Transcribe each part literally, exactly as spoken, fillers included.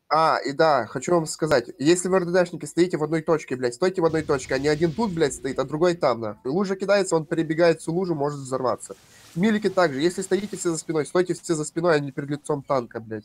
А, и да, хочу вам сказать, если вы РДДшники стоите в одной точке, блядь, стойте в одной точке, а не один тут, блядь, стоит, а другой там, нахуй. Лужа кидается, он перебегает всю лужу, может взорваться. Милики также, если стоите все за спиной, стойте все за спиной, а не перед лицом танка, блядь.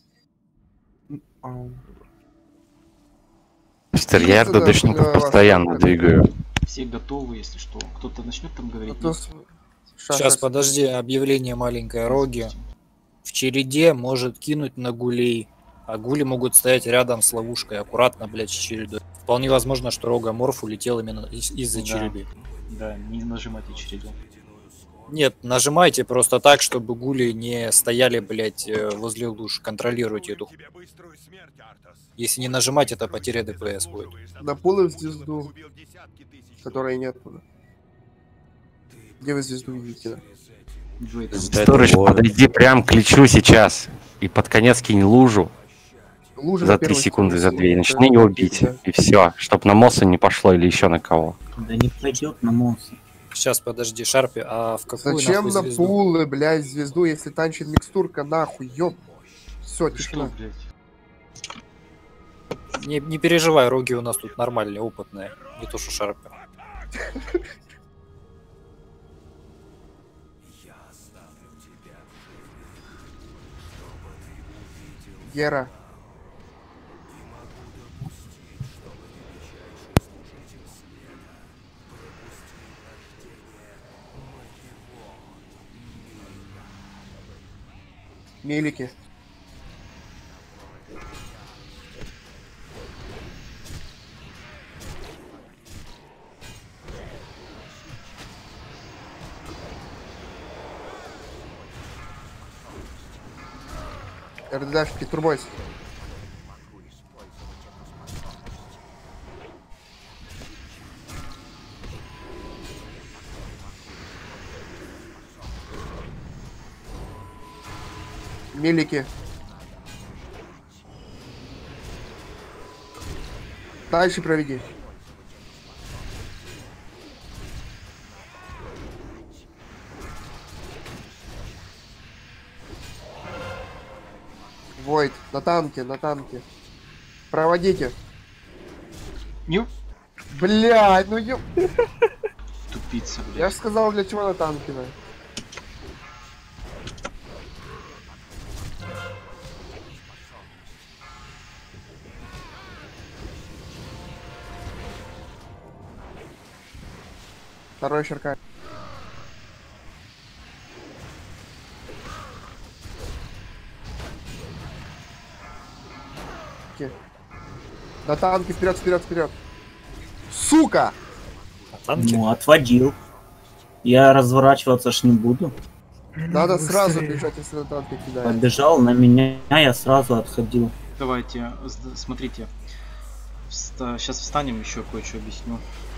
Мистер, я РДДшников постоянно двигаю. Все готовы, если что. Кто-то начнет там говорить? А то... Сейчас, Сейчас, подожди, объявление маленькой Роги. В череде может кинуть на гулей, а гули могут стоять рядом с ловушкой, аккуратно, блядь, с чередой. Вполне возможно, что Рога Морф улетел именно из- из-за да. череды. Да, не нажимайте череду. Нет, нажимайте просто так, чтобы гули не стояли, блядь, возле луж. Контролируйте эту. Если не нажимать, это потеря ДПС будет. На пулы в звезду, которой нет. Где вы звезду видите? Сторож, подойди прям к Личу сейчас. И под конец кинь лужу. Лужа за три секунды, за две. И начни его бить. Да. И все. Чтоб на Мосса не пошло или еще на кого. Да не пойдет на Мосса. Сейчас, подожди, Шарпи, а в какую Зачем нахуй на пулы, блядь, звезду, если танчит микстурка, нахуй, ёб. Все, тишина. Не, не переживай, Роги у нас тут нормальные, опытные. Не то, что Шарпи. Гера. Милики. РДДшки, турбойся. Милики. Дальше проведи. Войд, на танке, на танке. Проводите. Ню? Блядь, ну ё... Тупица, блядь. Я же сказал, для чего на танке, да. Второй щерка. На танке, вперед, вперед, вперед. Сука! Ну, отводил. Я разворачиваться ж не буду. Надо ну, сразу бежать, если на танке кидает. Побежал на меня, я сразу отходил. Давайте, смотрите. Сейчас встанем, еще кое-что объясню.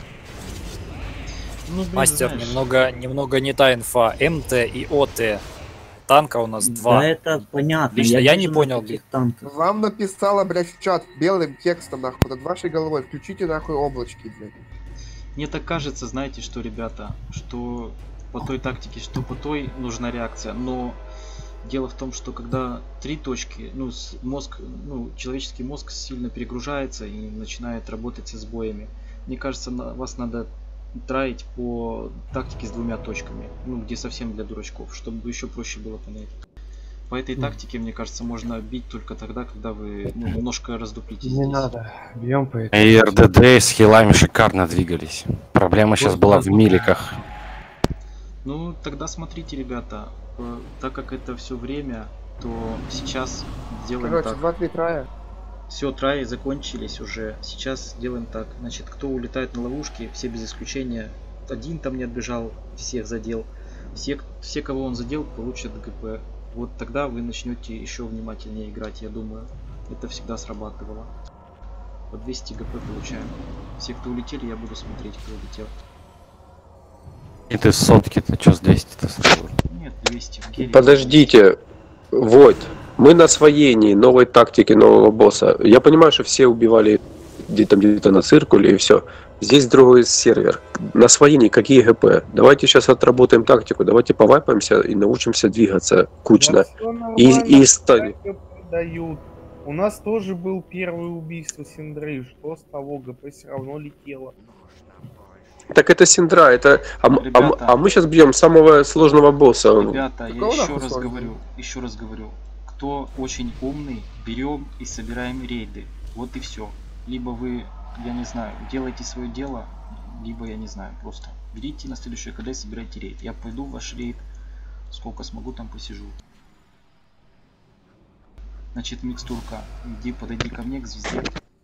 Ну, блин, Мастер, знаешь... немного, немного не та инфа. МТ и ОТ. Танка у нас два. Да это понятно. Лично я, я не понял, блядь. Вам написала, блядь, в чат белым текстом, нахуй, над вашей головой. Включите, нахуй, облачки, блядь. Мне так кажется, знаете что, ребята, что по той тактике, что по той нужна реакция. Но дело в том, что когда три точки, ну, мозг, ну, человеческий мозг сильно перегружается и начинает работать со сбоями. Мне кажется, на, вас надо траить по тактике с двумя точками, ну где совсем для дурачков, чтобы еще проще было понять. По этой тактике, мне кажется, можно бить только тогда, когда вы ну, немножко раздуплитесь. Не здесь. Надо, бьем по этой. И РДД с хилами шикарно двигались. Проблема сейчас была в миликах. Ну тогда смотрите, ребята, так как это все время, то сейчас делаем Короче, так. два-три трая. Все, траи закончились уже. Сейчас делаем так. Значит, кто улетает на ловушки, все без исключения. Один там не отбежал, всех задел. Все, все кого он задел, получат ГП. Вот тогда вы начнете еще внимательнее играть, я думаю. Это всегда срабатывало. По двести ГП получаем. Все, кто улетели, я буду смотреть, кто улетел. И ты с сотки-то что с двести-то сразу? Нет, двести. Подождите, вот. Мы на освоении новой тактики, нового босса. Я понимаю, что все убивали где-то где-то на циркуле и все. Здесь другой сервер. На освоении какие ГП? Давайте сейчас отработаем тактику, давайте повайпаемся и научимся двигаться кучно. И, и станем. У нас тоже был первое убийство Синдры. Что с того? ГП все равно летело. Так это Синдра, это... А, Ребята, а, а мы сейчас бьем самого сложного босса. Ребята, я еще раз говорю, еще раз говорю, кто очень умный, берем и собираем рейды. Вот и все. Либо вы, я не знаю, делаете свое дело, либо, я не знаю, просто берите на следующий КД, собирайте рейд. Я пойду в ваш рейд, сколько смогу, там посижу. Значит, микстурка, иди, подойди ко мне, к звезде.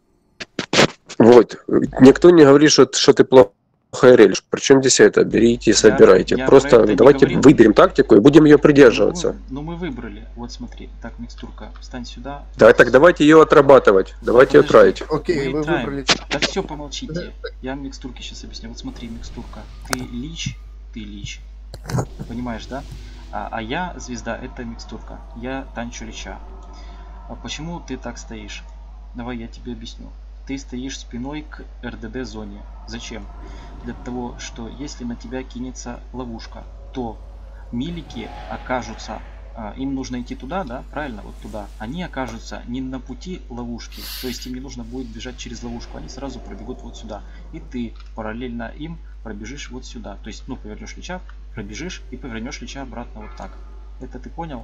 Вот, никто не говорит, что, что ты плохо релишь. Причем здесь это, берите и собирайте. Я, я Просто давайте выберем тактику и будем ее придерживаться. Ну, ну мы выбрали, вот смотри, так, микстурка, встань сюда. Да, так давайте ее отрабатывать, давайте ее траить. Окей, вы выбрали. Да все, помолчите, я микстурке сейчас объясню. Вот смотри, микстурка, ты лич, ты лич, понимаешь, да? А, а я звезда, это микстурка, я танчу лича. А почему ты так стоишь? Давай я тебе объясню. Ты стоишь спиной к РДД зоне. Зачем? Для того, что если на тебя кинется ловушка, то милики окажутся, а, им нужно идти туда, да, правильно, вот туда. Они окажутся не на пути ловушки, то есть им не нужно будет бежать через ловушку, они сразу пробегут вот сюда. И ты параллельно им пробежишь вот сюда. То есть, ну, повернешь лича, пробежишь и повернешь лича обратно вот так. Это ты понял?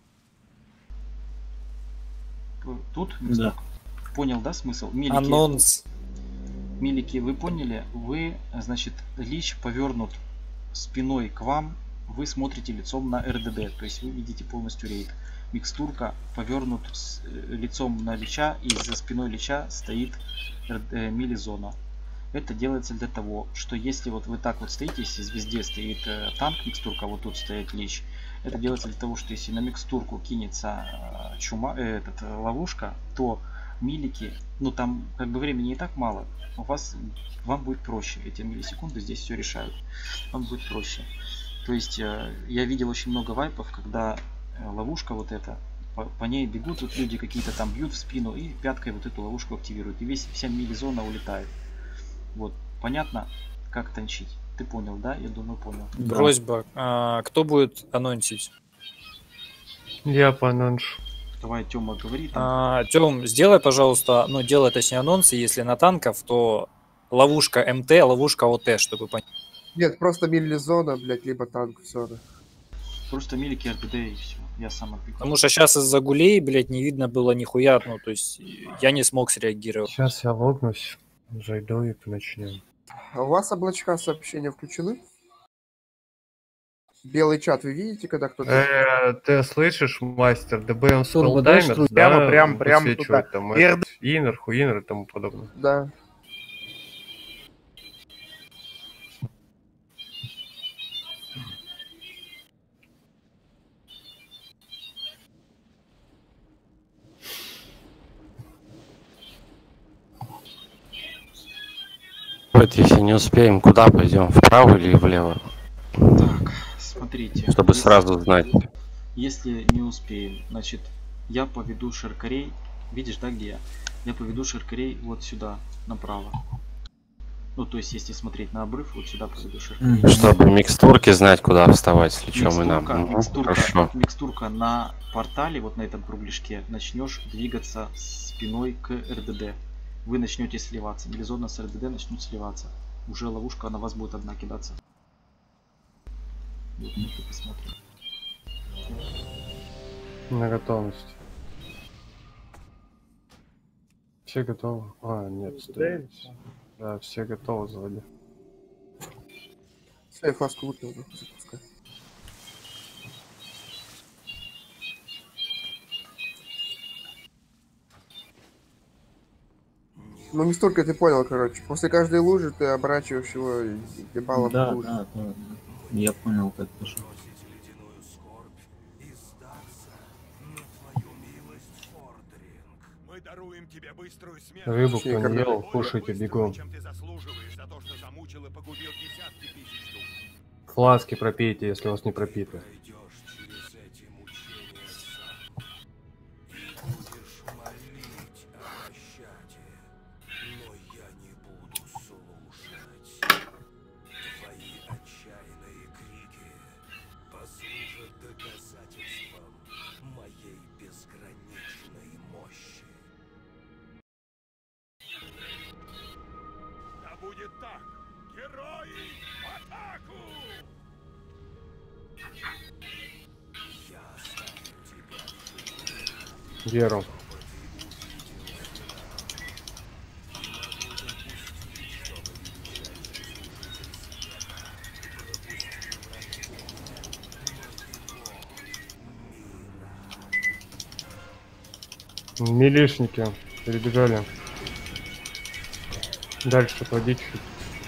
Тут? Да. Понял, да, смысл? Милики, Анонс. Милики, вы поняли? Вы, значит, лич повернут спиной к вам, вы смотрите лицом на РДД, то есть вы видите полностью рейд. Микстурка повернут с лицом на лича, и за спиной лича стоит э, милизона. Это делается для того, что если вот вы так вот стоите, если звезде стоит э, танк микстурка, вот тут стоит лич, это делается для того, что если на микстурку кинется э, чума, э, этот, э, ловушка, то милики, ну там как бы времени не так мало, у вас, вам будет проще, эти миллисекунды здесь все решают, вам будет проще. То есть э, я видел очень много вайпов, когда э, ловушка вот эта, по, по ней бегут вот люди какие-то там, бьют в спину и пяткой вот эту ловушку активируют, и весь, вся милизона улетает. Вот, понятно, как танчить? Ты понял, да? Я думаю, понял. Просьба, а, кто будет анонсить? Я поаноншу. Давай, Тёма, говори там. А, Тём, сделай, пожалуйста, ну, делай, точнее, анонсы, если на танков, то ловушка МТ, ловушка ОТ, чтобы понять. Нет, просто милизона, блядь, либо танк, все. Да. Просто милики РДД и все. Я сам отвлеку. Потому что сейчас из-за гулей, блядь, не видно было нихуя, ну, то есть я не смог среагировать. Сейчас я логнусь, зайду и начнем. А у вас облачка сообщения включены? Белый чат вы видите, когда кто-то... Э, ты слышишь, мастер, ДБМ Турбо, да, спелтаймер, прямо, да, прям, прям высвечивает туда. там И этот, инер, хуинер и тому подобное. Да. Вот если не успеем, куда пойдем? Вправо или влево? Так, смотрите. Чтобы если, сразу знать. Если не успеем, значит, я поведу шаркарей. Видишь, да, где я? Я поведу шаркарей вот сюда, направо. Ну, то есть, если смотреть на обрыв, вот сюда поведу шаркарей. Чтобы микстурки знать, куда вставать, с лечом и нам. Микстурка, Хорошо. микстурка на портале, вот на этом кругляшке, начнешь двигаться спиной к РДД. Вы начнете сливаться. Милизона с РДД начнут сливаться. Уже ловушка на вас будет одна кидаться. Вот мы посмотрим. На готовность. Все готовы? А, нет, стоит. Да, все готовы, заводи. Все, я фласку выпил, запускай. Ну, мистурка, ты понял, короче. После каждой лужи ты оборачиваешь его и ебалом Да, в лужу. да, да, да. Я понял, как тоже. Рыбу, кто не ел, кушайте бегом. Фласки пропейте, если у вас не пропито. доказательством моей безграничной мощи. Веру. Милишники перебежали. Дальше отводи чуть-чуть.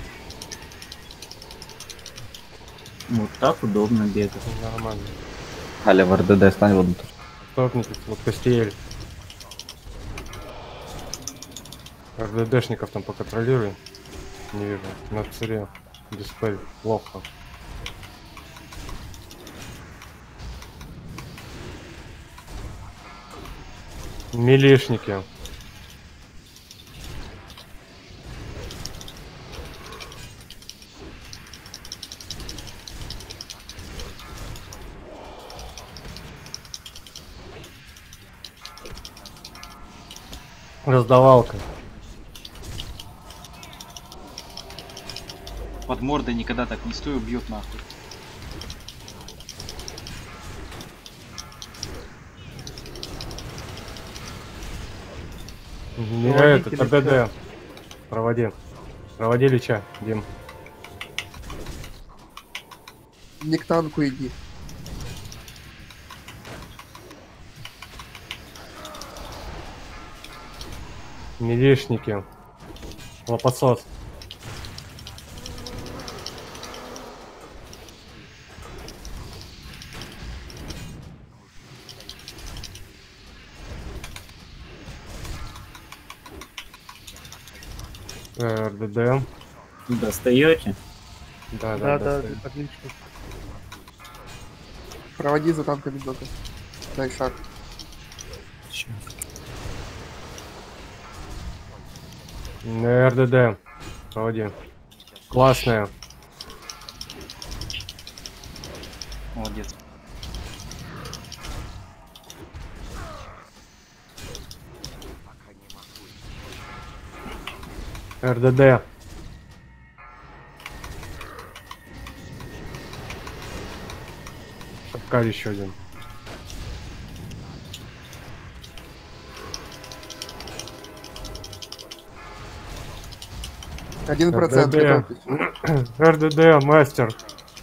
Вот так удобно бегать. Нормально. Аля, в РДД стань вот тут. Стопнитесь, вот Костель. РДДшников там поконтролируй. Не вижу. На цире. Диспель. Плохо. Милишники. Раздавалка. Под мордой никогда так не стой, убьет нахуй. Не это, ТДД. Проводи. Проводи Лича, Дим. Не к танку иди. Милишники. Лопасос. РДД. Достаете? Да, да, да, отлично. Проводи за танками только. Дай шаг. РДД. Проводи. Классная. Молодец. РДД. Шапкарь еще один. Один процент. РДД, мастер.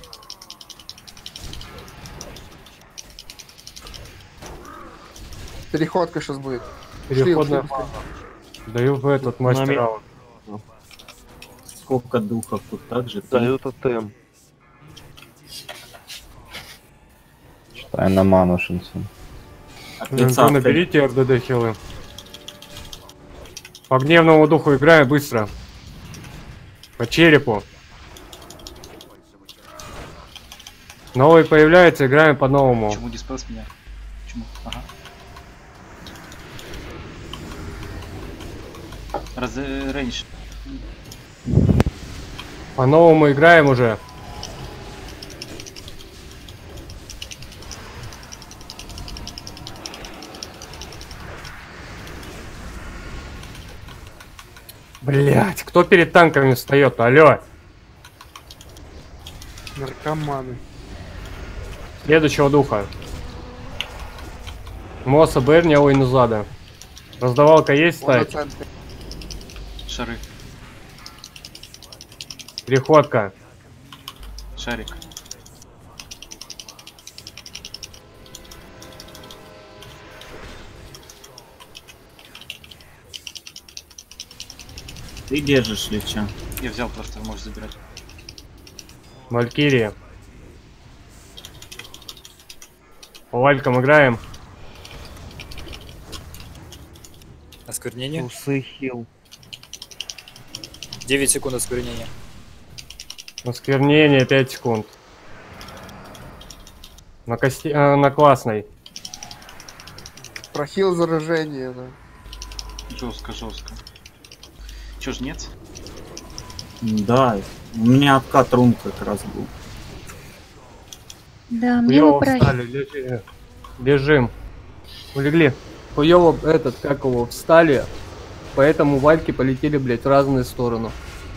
Переходка сейчас будет. Переходная. Даю в этот мастер аут. Сколько духов тут также? Даю тотем. Читай на ману, Шинцу. Наберите РДД хилы. По гневному духу играем быстро. По черепу. Новый появляется, играем по-новому. Почему диспел с меня? Почему? Ага. Раз... Рейндж. По-новому играем уже. Блять, кто перед танками встает? Алло. Наркоманы. Следующего духа. Моса Берни, ой, назада. Раздавалка есть ставить? Шары. Переходка. Шарик. Ты держишь Лича. Я взял, просто можешь забирать. Валькирия. По валькам играем. Осквернение. Усы хил. девять секунд осквернения. Осквернение пять секунд. На кости... а, на классной. Прохил заражение, да. Жестко, жестко. Чё ж нет? Да, у меня откат рун как раз был. Да, мне Хуёво бы встали, лежи- лежим. Улегли. Хуёво этот, как его, встали. Поэтому вальки полетели, блять, в разные стороны.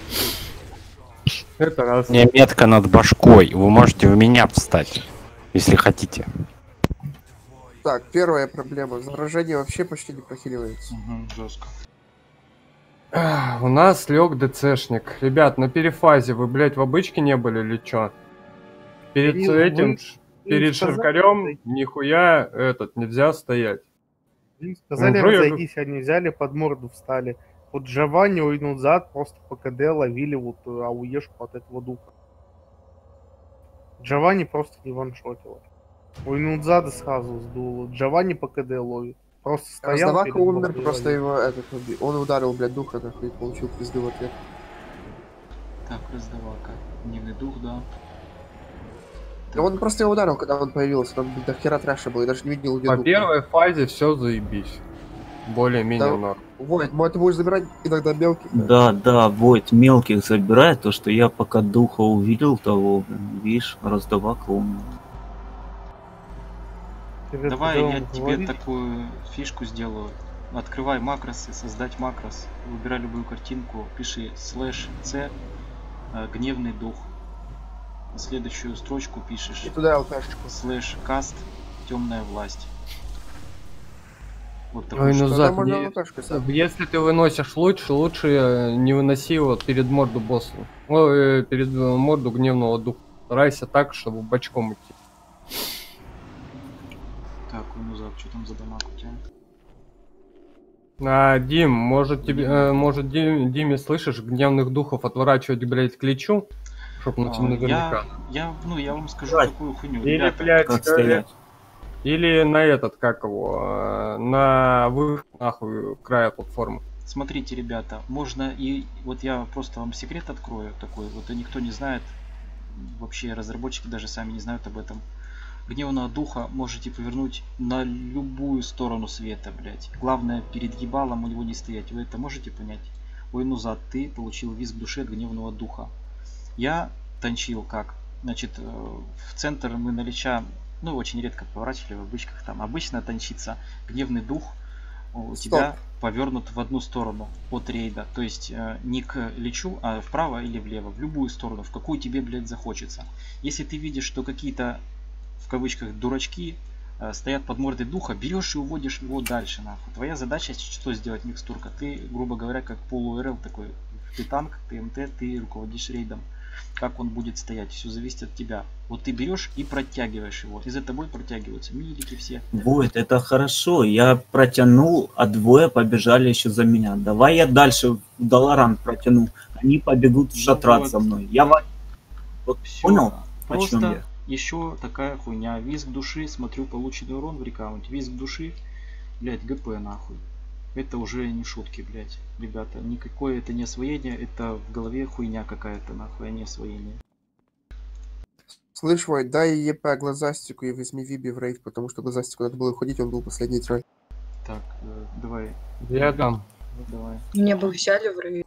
Это раз. У меня метка над башкой. Вы можете у меня встать, если хотите. Так, первая проблема. Заражение вообще почти не прохиливается. Угу, жестко. У нас лег ДЦшник. Ребят, на перефазе вы, блядь, в обычке не были или чё? Перед Кирилл, этим, вы- перед сказали, Ширкарем, нихуя этот, нельзя стоять. Им сказали Ну, я- разойдись, они взяли, под морду встали. Вот Джованни уйнул зад, просто по КД ловили вот э, ауешку от этого духа. Джованни просто не ваншотил. Уйнул зада сразу сдуло. Джованни по КД ловит. Просто стоял. Раздавака перед умер, мордой просто ловил. его этот уби- он ударил, блядь, духа, нахуй, и получил пизды в ответ. Так, раздавака. Дневный дух, да. Да он просто его ударил, когда он появился, там до хера трэша было, я даже не видел, где По дух. первой фазе все заебись. Более-менее Да. норм. Войт, ну, ты будешь забирать иногда мелких. Да, да, Войт мелких забирает, то что я пока духа увидел того, блин, видишь, раздавака умер. Перед Давай КД я он тебе говорит, такую фишку сделаю. Открывай макросы, создать макрос, выбирай любую картинку, пиши слэш c э, гневный дух. На следующую строчку пишешь И туда ЛПшечку. слэш каст темная власть. Вот Ой, такой ну штук. Тогда Зак, можно не- ЛПшку сам. Если ты выносишь лучше, лучше э, не выноси его перед морду боссу. Ой, э, перед э, морду гневного духа. Старайся так, чтобы бочком идти. Так, ну Зак, что там за дамаг у тебя? А, Дим, может тебе, э, может Дим, Диме, слышишь, гневных духов отворачивать, блядь, к лечу? Чтоб на А, тебя наверняка. я, я, ну, я вам скажу Давай. такую хуйню. Или, Ребята, блядь, Как э, стоять? или на этот, как его, э, на выход, нахуй, края платформы. смотрите, ребята, можно и... Вот я просто вам секрет открою такой, вот и никто не знает, вообще разработчики даже сами не знают об этом. Гневного духа можете повернуть на любую сторону света, блять. Главное, перед ебалом у него не стоять. Вы это можете понять? Ой, ну зад, ты получил визг души от гневного духа. Я танчил как? Значит, э, в центр мы на лича, ну, очень редко поворачивали в обычках там. Обычно танчится гневный дух у Стоп. тебя повернут в одну сторону от рейда. То есть э, не к лечу, а вправо или влево. В любую сторону, в какую тебе, блядь, захочется. Если ты видишь, что какие-то, в кавычках, дурачки э, стоят под мордой духа, берешь и уводишь его дальше, нахуй. Твоя задача что сделать, микстурка? Ты, грубо говоря, как полу-РЛ такой. Ты танк, ты МТ, ты руководишь рейдом. Как он будет стоять, все зависит от тебя. Вот ты берешь и протягиваешь его. И за тобой протягиваются милики все. Войт, это хорошо. Я протянул, а двое побежали еще за меня. Давай я дальше в Долоран протяну. Они побегут в шатрат вот. за мной. Я ва- вот Всё. понял, о чем Просто я? еще такая хуйня. Визг души, смотрю полученный урон в рекаунте. Визг души, блять, ГП нахуй. Это уже не шутки, блять. Ребята, никакое это не освоение, это в голове хуйня какая-то нахуй, а не освоение. Слышь, Войт, дай ЕП глазастику и возьми Виби в рейд, потому что глазастику надо было уходить, он был последний трой. Так, э, давай, Я дам. давай. Мне бы взяли в рейд.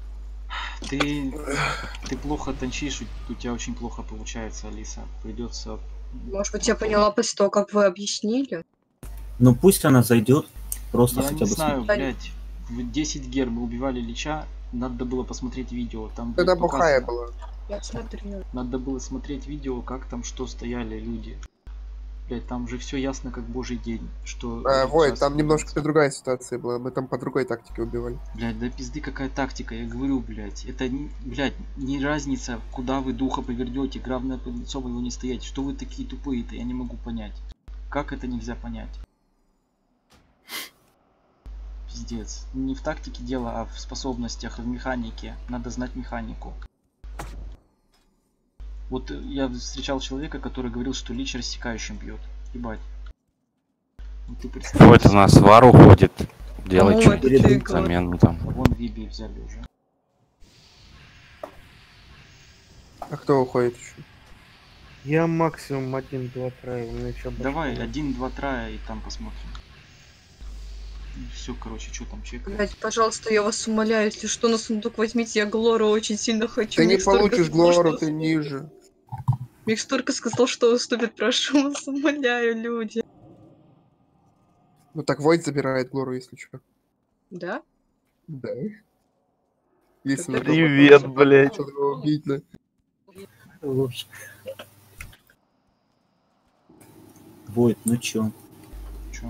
Ты, ты плохо танчишь, у, у тебя очень плохо получается, Алиса. Придется... Может быть, я поняла после того, как вы объяснили. Ну пусть она зайдет. Просто Я хотя не бы знаю, смотри. блять, в десять гер мы убивали Лича, надо было посмотреть видео. Там будет Тогда бухая показано. была. Я смотрю. Надо было смотреть видео, как там что стояли люди. Блять, там же все ясно, как божий день. Что А, Войт, сейчас там немножко творится. другая ситуация была, мы там по другой тактике убивали. Блять, да пизды какая тактика, я говорю, блять. Это, не- блять, не разница, куда вы духа повернете, главное под лицом его не стоять. Что вы такие тупые-то, я не могу понять. Как это нельзя понять? Пиздец. Не в тактике дело, а в способностях, в механике. Надо знать механику. Вот э, я встречал человека, который говорил, что Лич рассекающим бьет. Ебать. Ну, ты представь Вот у себе. нас вар уходит. Делать По-моему, что-то это ты замену там. Вон Виби взяли уже. А кто уходит еще? Я максимум один, два, три. У меня еще Давай, один, два, трая и там посмотрим. Все, короче, что там чекает. Блять, пожалуйста, я вас умоляю, если что, на сундук возьмите, я Глору очень сильно хочу. Ты не Микстурка получишь сказал, Глору, что- ты ниже. Микстурка сказал, что уступит, прошу вас, умоляю, люди. Ну так Войт забирает Глору, если что. Да? Да. Если Это на Привет, то, блядь. что его убить, да. Войт, ну чё? Чё?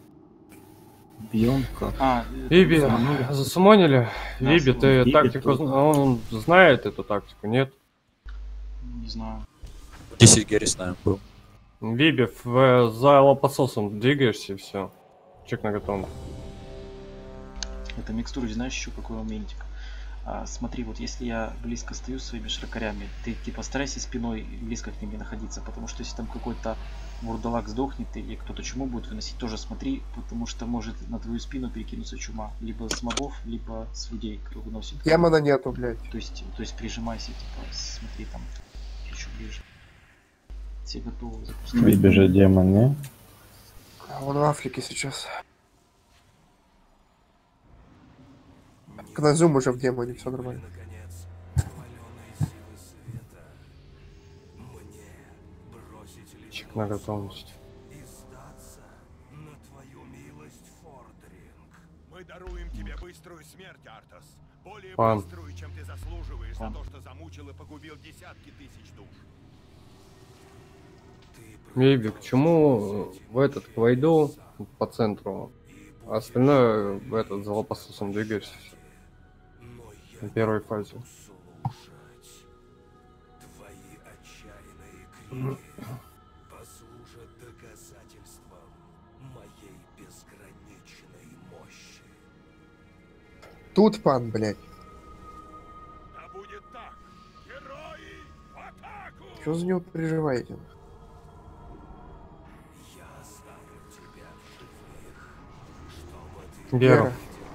Бьем как? А, Виби, засумонили? Да, Виби, ты Виби тактику... тут. зна- Он знает эту тактику, нет? не знаю. десять Гэри с нами был. Виби, в- за лопасосом двигаешься и все. Чек на готовность. Это микстура, знаешь, еще какой моментик. А, смотри, вот если я близко стою своими шракарями, ты типа старайся спиной близко к ним не находиться, потому что если там какой-то вурдалак сдохнет или кто-то чуму будет выносить, тоже смотри, потому что может на твою спину перекинуться чума. Либо с мобов, либо с людей, кто выносит. Демона нету, блядь. То есть, то есть прижимайся, типа, смотри там, еще ближе. Все готовы запускать. Виби же демон, не? А он в Африке сейчас. Кназюм уже в демоне, все нормально. Чек на готовность. Мы даруем тебе быструю смерть, Артас. Более Пан. быструю, чем ты заслуживаешь Пан. за то, что замучил и погубил десятки тысяч душ. Виби, к чему в этот, к войду по центру, а остальное в этот, за лопасосом двигаешься. На первой фазе. Послужат доказательством моей безграничной мощи. Тут пан, блядь. Да будет так! Герои в атаку! Что за него переживаете? Я оставлю тебя в живых, чтобы ты Гера.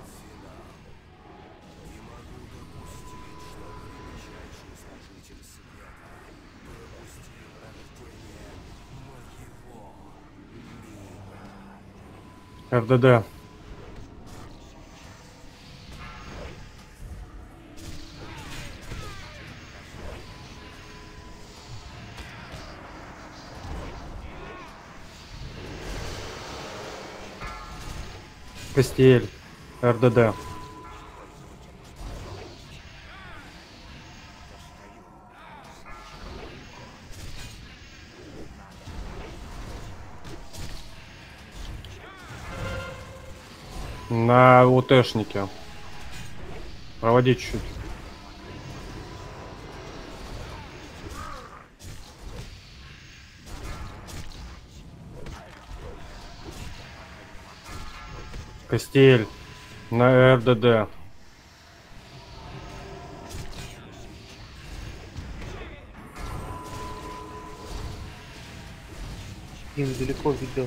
РДД. Костель. РДД. На УТшнике. Проводи чуть-чуть. Костель. На РДД. Им далеко ведет.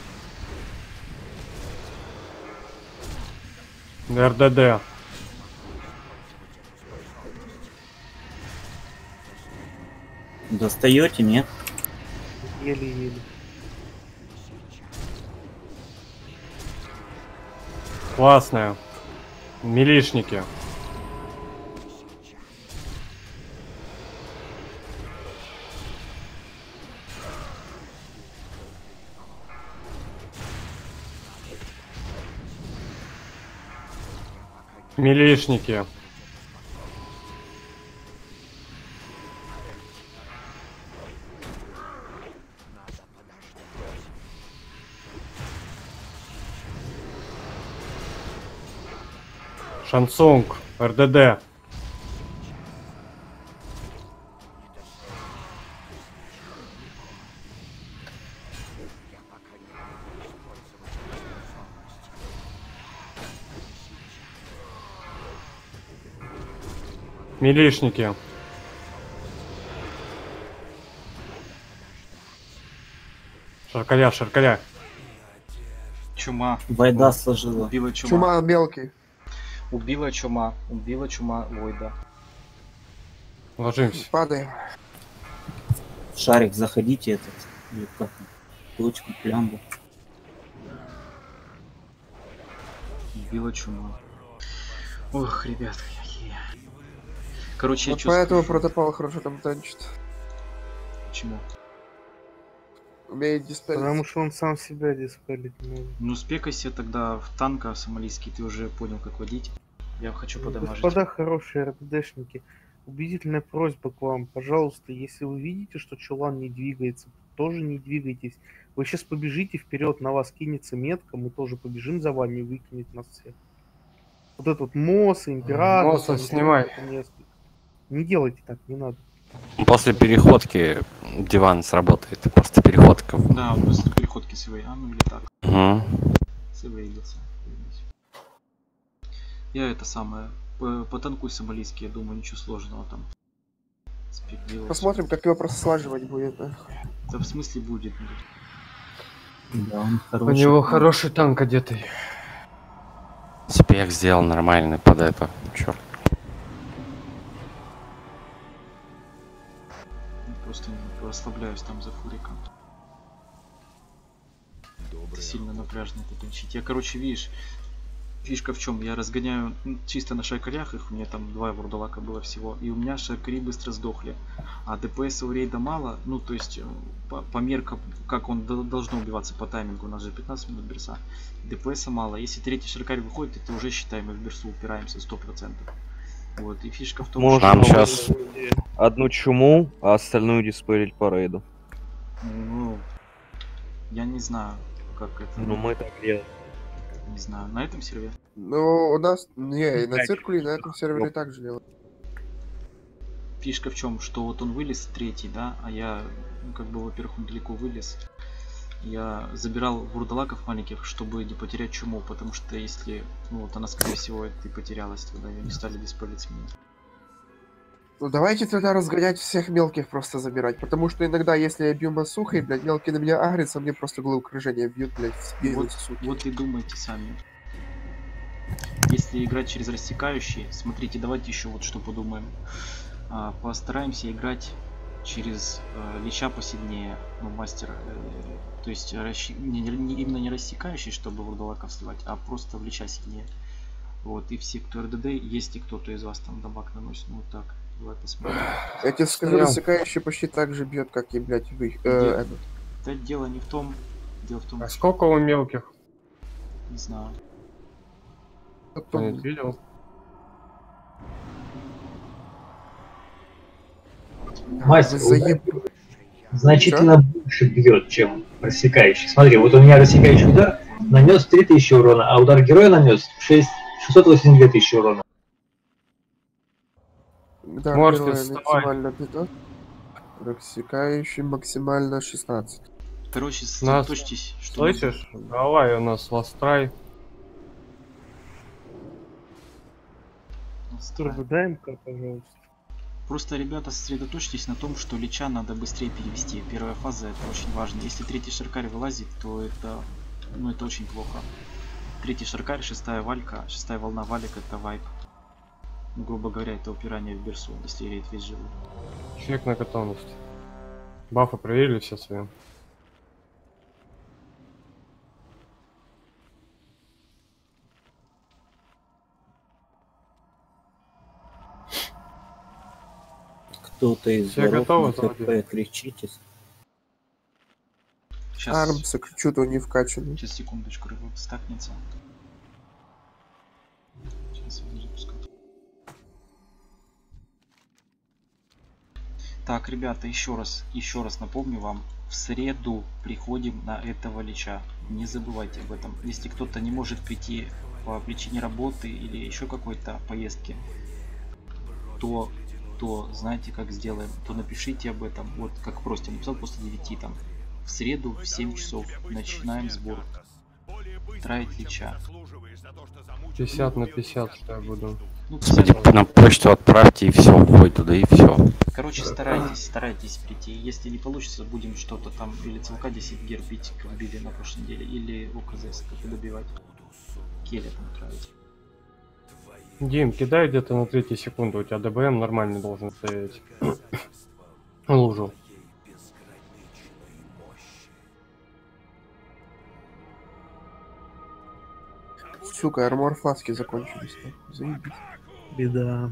РДД. Достаете, нет? Еле-еле. Классная. Милишники. Милишники. Шансунг. РДД. Милишники. Шаркаля, шаркаля. Чума. Войда сложила. Убила чума. Чума мелкий. Убила чума. Убила чума Войда. Ложимся. Падаем. Шарик, заходите этот. Или как? Точку, плямбу. Убила чума. Ох, ребят, какие. Короче, Вот я чувствую. поэтому протопал хорошо там танчит. Почему? Умеет диспелить. Потому что он сам себя диспелить не может. Ну спекайся тогда в танка сомалийский, ты уже понял, как водить. Я хочу подамажить. Господа хорошие РДДшники, убедительная просьба к вам, пожалуйста, если вы видите, что чулан не двигается тоже не двигайтесь. Вы сейчас побежите вперед, на вас кинется метка, мы тоже побежим за вами и выкинет нас всех. Вот этот Мосс, Император... Мосса снимай. Не делайте так, не надо. После переходки диван сработает. Просто переходка. Да, он после переходки с а ну или так. Угу. Сэвейдился. Я это самое... Потанкуй сомалийский, я думаю, ничего сложного там. Посмотрим, как его просто слаживать будет. Да, да в смысле будет? Да, он хороший. У него хороший танк одетый. Спех сделал нормальный под это. Черт. Просто не расслабляюсь там за фуриком. Это сильно напряжно это танчить. Я, короче, видишь, фишка в чем? Я разгоняю чисто на шаркарях их, у меня там два вурдалака было всего, и у меня шаркари быстро сдохли. А ДПС у рейда мало, ну то есть по, по меркам, как он должно убиваться по таймингу, у нас же пятнадцать минут берса. ДПС мало. Если третий шаркарь выходит, это уже считаем, мы в берсу упираемся сто процентов. Вот, и фишка в том, Можем что... Нам сейчас... одну чуму, а остальную диспелить по рейду. Ну, я не знаю, как это... Ну мы так делаем. Не знаю, на этом сервере? Ну, у нас... Не, и на циркуле, и на этом сервере также делают. Фишка в чем, что вот он вылез третий, да, а я, ну, как бы, во-первых, он далеко вылез. Я забирал вурдалаков маленьких, чтобы не потерять чуму, потому что если, ну вот она, скорее всего, и потерялась, тогда ее не стали диспелить с меня. Ну давайте тогда разгонять всех мелких просто забирать, потому что иногда, если я бью массухой, блядь, мелкие на меня агрятся, мне просто головокружение бьют, блядь, в спину, вот, суки. Вот и думайте сами. Если играть через рассекающие, смотрите, давайте еще вот что подумаем. А, постараемся играть через э, лича посильнее, ну, мастер, э, то есть расщ... не, не, именно не рассекающий, чтобы вурдалаков сливать, а просто в лича сильнее. Вот, и все, кто РДД, есть и кто-то из вас там дамаг наносит, ну вот так. Давай посмотрим. Я тебе скажу, рассекающий почти так же бьет, как и, блядь, вы. Э, этот. Да дело не в том. Дело в том. А сколько у мелких? Не знаю. Кто не видел? Мастер заеб... значительно Чё? больше бьет, чем рассекающий. Смотри, вот у меня рассекающий удар нанес три тысячи урона, а удар героя нанес шестьсот восемьдесят две тысячи урона. Да, максимально пятьсот. Рассекающий максимально шестнадцать. Короче, сосредоточьтесь. Что слышишь? Давай, у нас ластрай. РДД-ка, пожалуйста. Просто, ребята, сосредоточьтесь на том, что лича надо быстрее перевести. Первая фаза, это очень важно. Если третий шаркарь вылазит, то это, ну, это очень плохо. Третий шаркарь, шестая валька, шестая волна валик, это вайп. Ну, грубо говоря, это упирание в берсу, если рейд весь живут. Чек на готовность. Бафы проверили все свои. Кто-то из воров на ТП кричите. Сейчас... Армса, что-то не вкачаны. Сейчас, секундочку, рыба стакнется. Сейчас я запускаю. Так, ребята, еще раз, еще раз напомню вам. В среду приходим на этого лича. Не забывайте об этом. Если кто-то не может прийти по причине работы или еще какой-то поездки, то... то знаете, как сделаем, то напишите об этом, вот как просто написал после девяти там. В среду в семь часов начинаем сбор. Траить лича. пятьдесят на пятьдесят, что я буду. Ну, пятьдесят... на почту отправьте и все, входит туда и все. Короче, старайтесь, старайтесь прийти. Если не получится, будем что-то там или целка десять гер бить, как били на прошлой неделе, или ОКЗ как добивать. Келя там травить. Дим, кидай где-то на третью секунду, у тебя ДБМ нормально должен стоять. Лужу. Сука, армор фласки закончились. Заебись. Беда.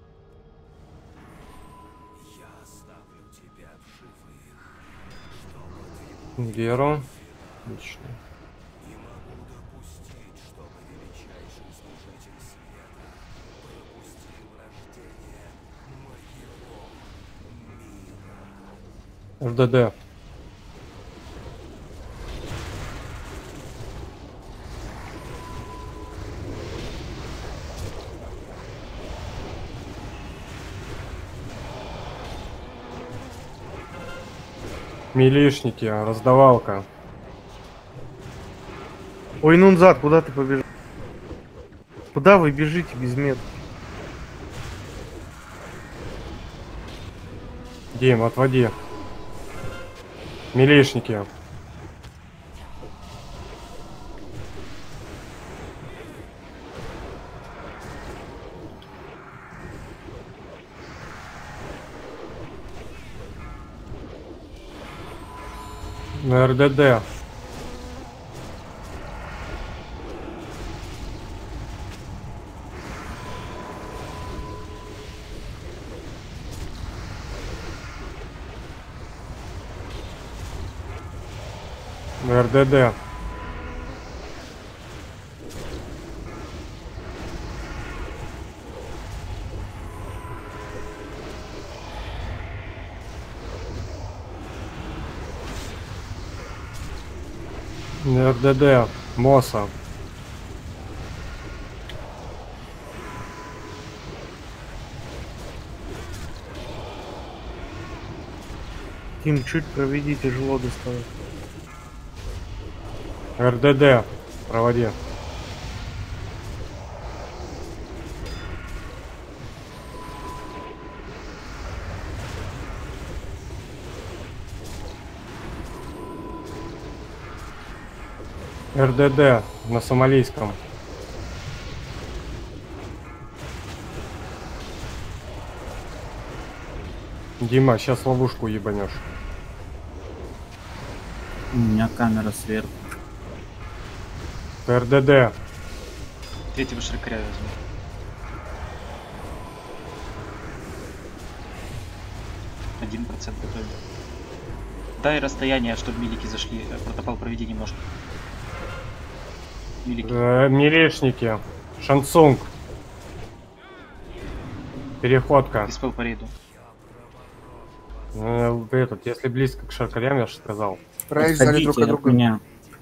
Геро. Отлично. РДД. Милишники, раздавалка. Ой, Нунзад, куда ты побежал? Куда вы бежите без метки? Дим, отводи. Милишники. На РДД. На РДД. На РДД. МОСа. Тим, чуть проведи, тяжело доставать. РДД. Проводи. РДД на сомалийском. Дима, сейчас ловушку ебанешь. У меня камера сверху. РДД. Третьего шрекаря возьму. Один процент готовим. Дай расстояние, чтобы милики зашли. Протокол проведи немножко. Милики. Э, милишники. Шансунг. Переходка. Диспел по рейду. Э, этот, если близко к шаркарям, я же сказал. Рейд взяли друг от друга. Меня.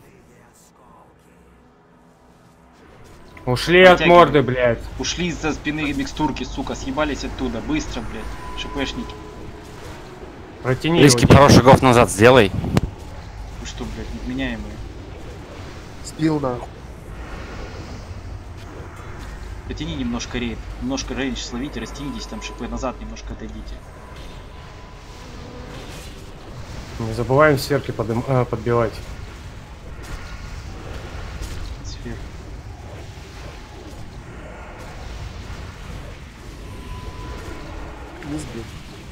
Ушли от морды, блядь. Ушли из-за спины микстурки, сука. Съебались оттуда. Быстро, блядь. ШПшники. Протяни Близкий его. пару шагов назад сделай. Вы что, блядь, невменяемые? Спил нахуй. Потяни немножко рейд. Немножко рейндж словите, растянитесь там шипы назад, немножко отойдите. Не забываем сверки подым, э, подбивать. Сфер. Не сбил.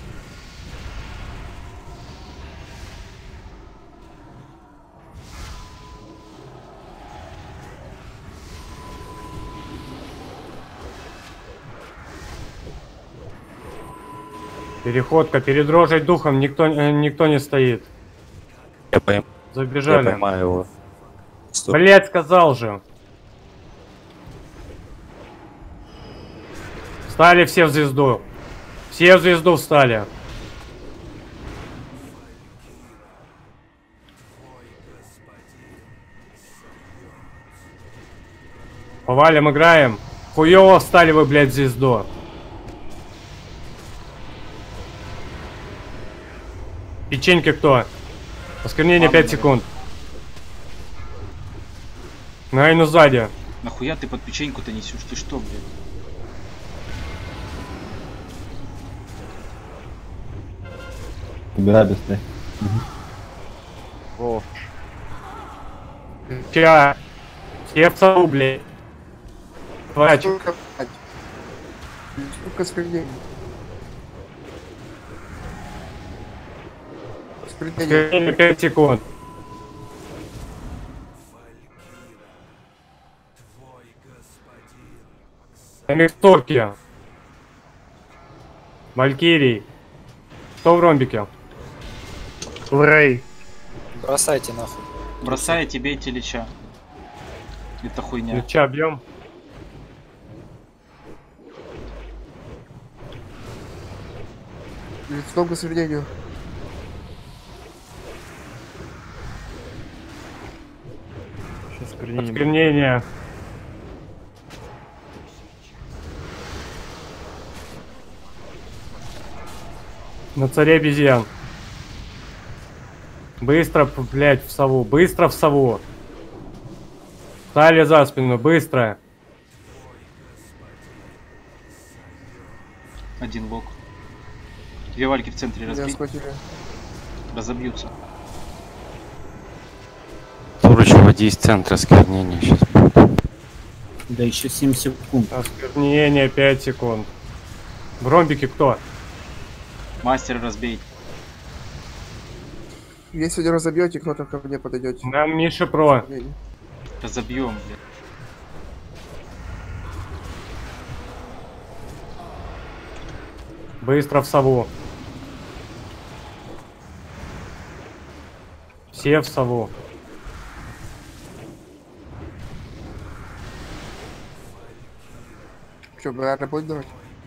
Переходка, перед рожей духом никто, э, никто не стоит. Я, пойм... Забежали. Я поймаю его. Стоп. Блять, сказал же. Встали все в звезду. Все в звезду встали. Повалим, играем. Хуёво встали вы, блядь, в звезду. Печеньки кто? Осквернение пять секунд. Найну сзади. Нахуя ты под печеньку-то несешь? Ты что, блядь? Убирай быстрее. О. Ча. Все в сову, блядь. Твач. Сколько, сколько осквернений? Осквернение. пять секунд. Микстурки. Валькирий. Кто в ромбике? В рей. Бросайте нахуй. Бросайте, бейте лича. Это хуйня. Лича бьем. Лицом к осквернению. Сейчас осквернение. Осквернение. На царе обезьян. Быстро, блядь, в сову. Быстро в сову. Стали за спину, быстро. Один лог. Две вальки в центре разбить. Разобьются. Турыч, уводи из центра осквернения сейчас. Да еще семь секунд. Осквернение пять секунд. В ромбике кто? Мастер разбей. Если не разобьете, кто-то ко мне подойдете. Нам Миша Про. Разобьем, блядь. Быстро в сову. Все в сову. Что, БР будет давать?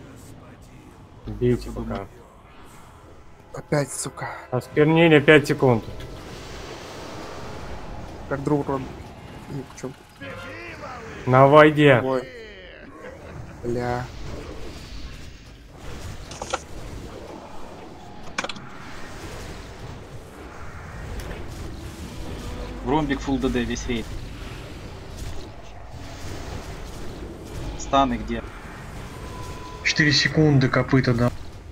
Бейте пока. Опять, сука. Осквернение пять секунд. Как друг рон. Ну, в чем? На войде. Ой. Бля. В ромбик фулл ДД весь рейд. Станы где? четыре секунды копыта, да.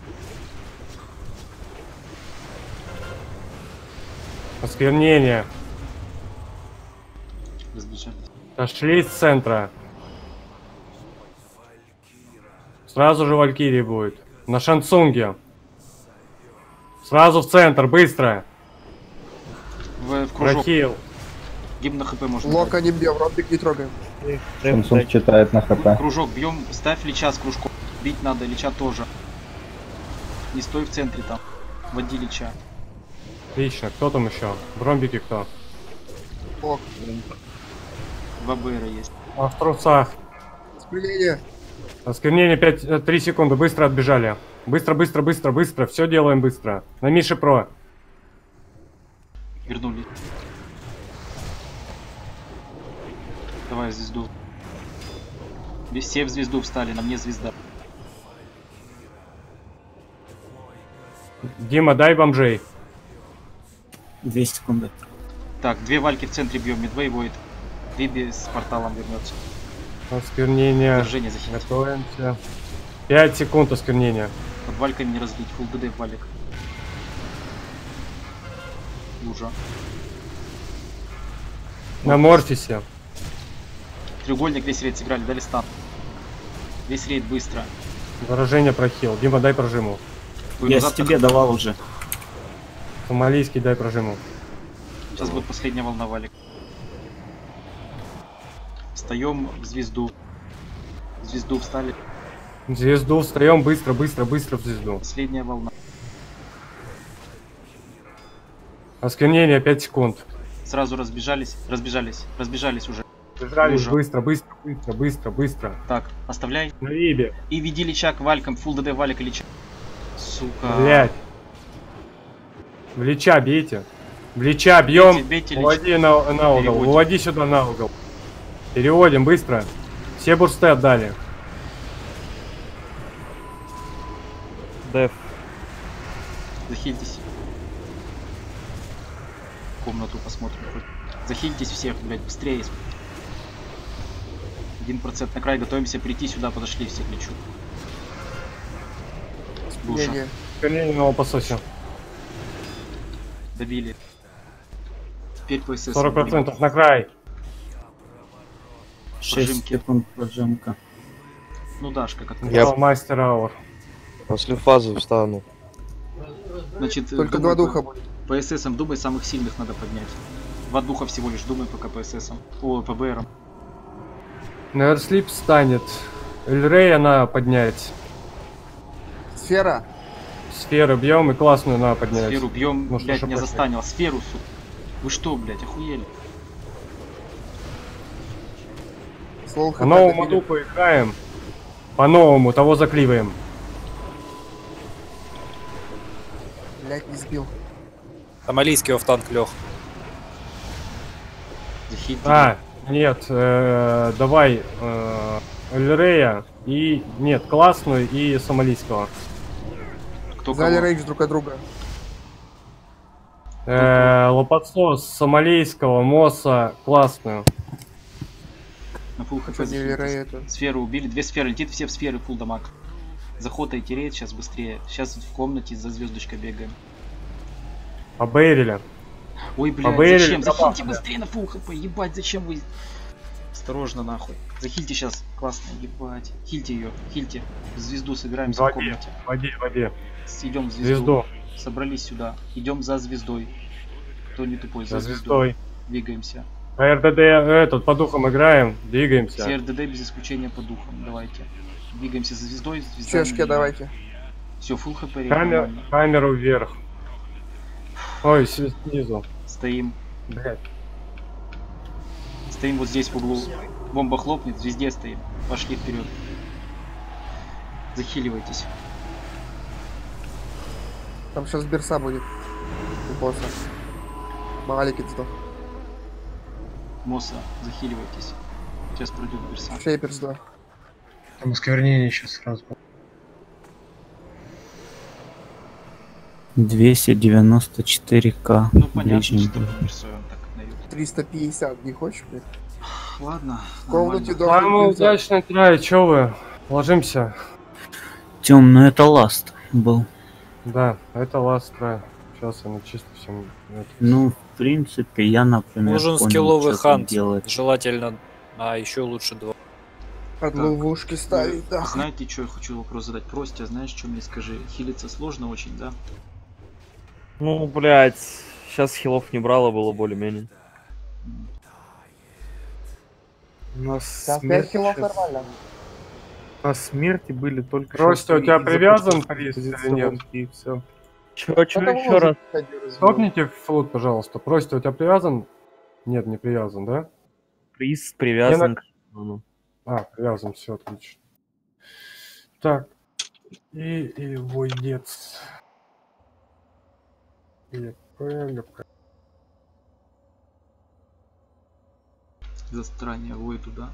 Осквернение. Разбежались. Пошли с центра. Сразу же Валькирия будет. На Шансунге. Сразу в центр, быстро. В, в кружок. Прохил. Гимн на хп можно. Лока не бьем, ромбик не трогаем. Шансунг читает на хп. Кружок бьем, ставь лича с кружком. Бить надо, лича тоже. Не стой в центре там. Води лича. Отлично, кто там еще? В ромбике кто? Лок. Два БР есть. А в трусах. Осквернение. Осквернение пять, три секунды, быстро отбежали. Быстро, быстро, быстро, быстро, все делаем быстро. На Мише Про. Вернули. Давай в звезду. Все в звезду встали, на мне звезда. Дима, дай бомжей. Две секунды. Так, две вальки в центре бьем, Мидвей воет. Биби с порталом вернется. Осквернение. Держение захитить. Готовимся. пять секунд осквернения. Под вальками не разбить, фулл ДД в валик. Лужа. На Морфисе. Треугольник весь рейд сыграли, дали стан. Весь рейд быстро. Выражение прохил. Дима, дай прожиму. Вы Я назад тебе так... давал уже. Сомалийский дай прожиму. Сейчас будет последняя волна валик. Встаем в звезду. В звезду встали. Звезду встаем быстро, быстро, быстро в звезду. Последняя волна. Осквернение пять секунд. Сразу разбежались, разбежались, разбежались уже. Разбежались Лужа. быстро, быстро, быстро, быстро, быстро. Так, оставляй. На Вибе. И веди лича к валькам, фулл ДД валик и лича. Сука. Блять. В лича бейте. В лича бьем. Бейте, бейте Уводи на, на угол. Переводим. Уводи сюда на угол. Переводим быстро. Все бурсты отдали. Деф. Захильтесь. Комнату посмотрим хоть. Захильтесь всех, блять, быстрее. Один процент на край, готовимся прийти сюда, подошли все к лечу. Душа. Осквернение на лопасосе. Добили. Теперь по СС. сорок процентов на край. шесть Прожимки. секунд прожимка. Ну дашь, как открыть. Я мастер аур. После фазы встану. Значит, Только думай два духа по- будет. По ССам думай, самых сильных надо поднять. Два духа всего лишь думай пока по ССам. О, по БРам. Нерслип станет. Эльрей она поднять. Сфера. Сферы бьем и классную надо поднять. Сферу бьем, Может, блять, уже меня пошли. застанило. Сферу, сука. Вы что, блять, охуели? Слово По новому моду поиграем. По новому, того закливаем. Блять, не сбил. Сомалийский офтанк лег. Захитили. А, нет, э, давай э, Эльрея и... Нет, классную и сомалийского. Кто Взяли кого? рейдж друг от друга. Э, Лопатсос сомалийского МОСа классную. На фул хп невероятно. Сферу убили. Две сферы. Летит все в сферы, фул дамаг. Захотайте рейд сейчас быстрее. Сейчас в комнате за звездочкой бегаем. Побейрили. Ой, блядь, зачем? Захильте быстрее на фул хп. Ебать, зачем вы... Осторожно, нахуй. Захильте сейчас. Классно, ебать. Хильте ее, хильте. Звезду собираемся в, в комнате. В воде, в воде. Идем в звезду. Звезду. Собрались сюда. Идем за звездой. Кто не тупой, за, за звездой. звездой. Двигаемся. РДД, этот, по духам играем, двигаемся. Все РДД без исключения по духам. Давайте. Двигаемся за звездой. Звезда Чешки давайте. Все, фул хп. Камер, камеру вверх. Ой, снизу. Стоим. Блядь. Стоим вот здесь в углу. Бомба хлопнет, везде стоим. Пошли вперед. Захиливайтесь. Там сейчас берса будет. У босса. Маленький сдох. Мосса, захиливайтесь. Сейчас пройдет берса. Шейпер сдох. Там осквернение сейчас сразу. двести девяносто четыре ка. Ну понятно, что берсой он так дает. триста пятьдесят, не хочешь, блядь? Ладно. В комнате Самый удачный трай, чё вы? Ложимся. Тём, ну это ласт был. Да, это ласт трай. Сейчас я на чисто всем... Ну, в принципе, я, например, нужен понял, скилловый хант. делать. Желательно, а еще лучше два. Под ловушки ставить, да. Знаете, что я хочу вопрос задать? Прости, а знаешь, что мне скажи? Хилиться сложно очень, да? Ну, блядь, сейчас хилов не брало, было более-менее. У нас пять смерть хилов сейчас- нормально. У нас смерти были только... Просто сейчас у тебя из-за привязан позиционки приз или нет? И все. Чё, чё, еще раз? Стопните флот, пожалуйста. Просите, у тебя привязан? Нет, не привязан, да? Приз привязан. Я А, привязан, все отлично. Так. И, и воец. И ПГП. Застрание вой туда.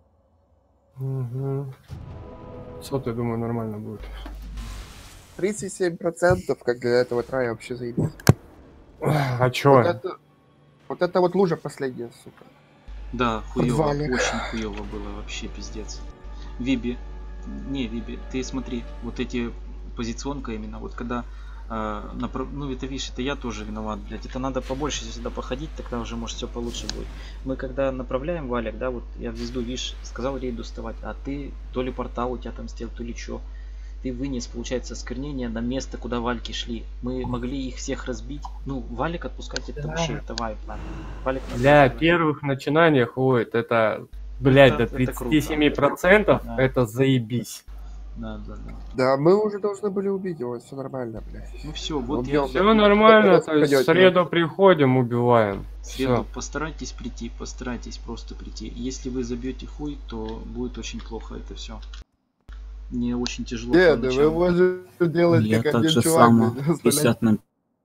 Угу. Сот, я думаю, нормально будет. тридцать семь процентов, как для этого трая, вообще заебись. А чё? Вот это, вот это вот лужа последняя, сука. Да, хуёво, Подвалик. очень хуёво было, вообще пиздец. Виби, не, Виби, ты смотри, вот эти позиционка именно, вот когда, э, направ... ну это видишь, это я тоже виноват, блядь, это надо побольше сюда походить, тогда уже может все получше будет. Мы когда направляем валик, да, вот я в звезду, видишь, сказал рейду вставать, а ты то ли портал у тебя там сделал, то ли чё. Ты вынес, получается, осквернение на место, куда вальки шли. Мы могли их всех разбить. Ну, валик отпускать это вообще, это вайп, ладно. Валик Для первых начинаний ходит это, блядь, Это- до это круто. тридцати семи процентов Да. это заебись. Да, да, да. Да, мы уже должны были убить его, все нормально, блядь. Ну все, вот Убьем. я... Все нормально, Это то есть в пойдёт, среду приходим, убиваем. В среду Все. постарайтесь прийти, постарайтесь просто прийти. Если вы забьете хуй, то будет очень плохо это все. Мне очень тяжело. Не, да поначалу. вы можете делать Я как так один же чувак, само. блядь, пятьдесят на